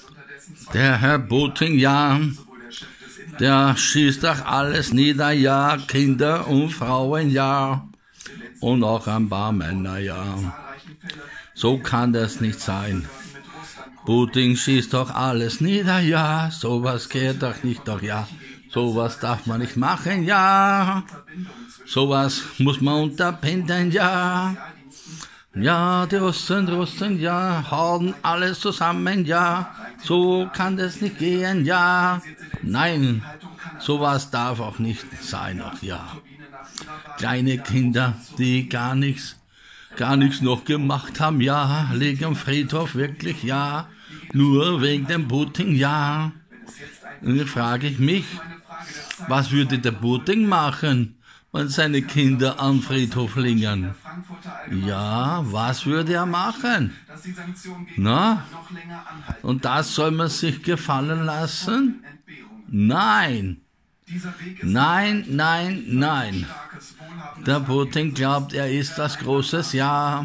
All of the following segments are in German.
Der Herr Putin, ja, der schießt doch alles nieder, ja, Kinder und Frauen, ja, und auch ein paar Männer, ja. So kann das nicht sein. Putin schießt doch alles nieder, ja, sowas geht doch nicht, doch ja, sowas darf man nicht machen, ja, sowas muss man unterbinden, ja. Ja, die Russen, ja, hauen alles zusammen, ja, so kann das nicht gehen, ja. Nein, sowas darf auch nicht sein, ach ja. Kleine Kinder, die gar nichts noch gemacht haben, ja, liegen am Friedhof, wirklich, ja, nur wegen dem Putin, ja. Und dann frage ich mich, was würde der Putin machen, wenn seine Kinder am Friedhof liegen? Ja, was würde er machen? Na? Und das soll man sich gefallen lassen? Nein. Nein, nein, nein. Der Putin glaubt, er ist was Großes, ja.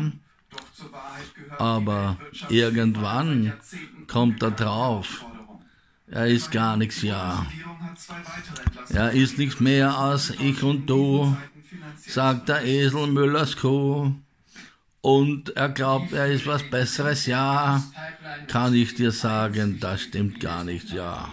Aber irgendwann kommt er drauf. Er ist gar nichts, ja. Er ist nichts mehr als ich und du, sagt der Esel Müllers Kuh. Und er glaubt, er ist was Besseres, ja. Kann ich dir sagen, das stimmt gar nicht, ja.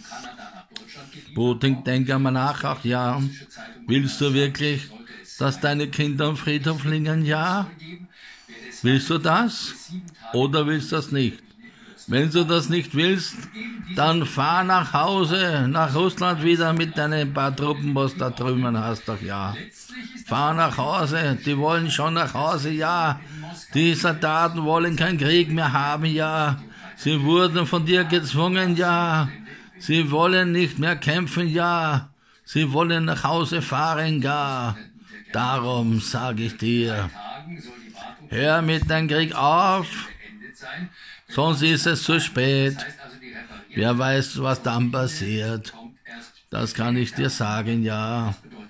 Putin, denk einmal nach, ach ja. Willst du wirklich, dass deine Kinder am Friedhof liegen, ja? Willst du das? Oder willst du das nicht? Wenn du das nicht willst, dann fahr nach Hause, nach Russland wieder mit deinen paar Truppen, was da drüben hast, doch ja. Fahr nach Hause, die wollen schon nach Hause, ja. Die Soldaten wollen keinen Krieg mehr haben, ja. Sie wurden von dir gezwungen, ja. Sie wollen nicht mehr kämpfen, ja. Sie wollen nach Hause fahren, ja. Darum sage ich dir, hör mit deinem Krieg auf, sonst ist es zu spät. Wer weiß, was dann passiert. Das kann ich dir sagen, ja.